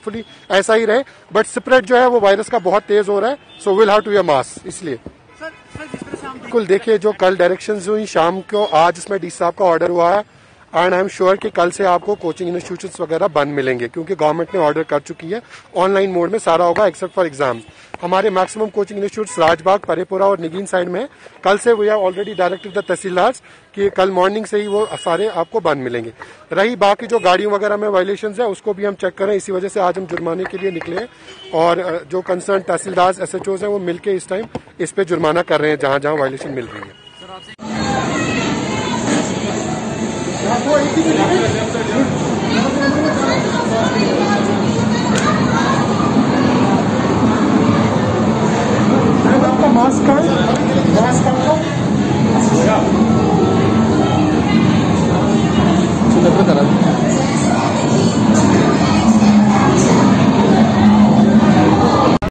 Hopefully ऐसा ही रहे, but spread जो है वो वायरस का बहुत तेज हो रहा है, so will have to wear mask. इसलिए बिल्कुल देखिए जो कल डायरेक्शंस हुई शाम को, आज इसमें डी साहब का ऑर्डर हुआ है एंड आई एम श्योर कि कल से आपको कोचिंग इंस्टीट्यूट्स वगैरह बंद मिलेंगे, क्योंकि गवर्नमेंट ने ऑर्डर कर चुकी है। ऑनलाइन मोड में सारा होगा एक्सेप्ट फॉर एग्जाम। हमारे maximum coaching institutes Rajbagh, Parepura और निगीन साइड में कल से we have already directed the tehsildars कि कल मॉर्निंग से ही वो सारे आपको बंद मिलेंगे। रही बाकी जो गाड़ियों वगैरह में वायलेशन है उसको भी हम चेक करें, इसी वजह से आज हम जुर्माने के लिए निकले हैं और जो कंसर्न तहसीलदार SHOs हैं वो मिलकर इस टाइम इस पे जुर्माना कर रहे हैं जहां जहां वायलेशन मिल रही है।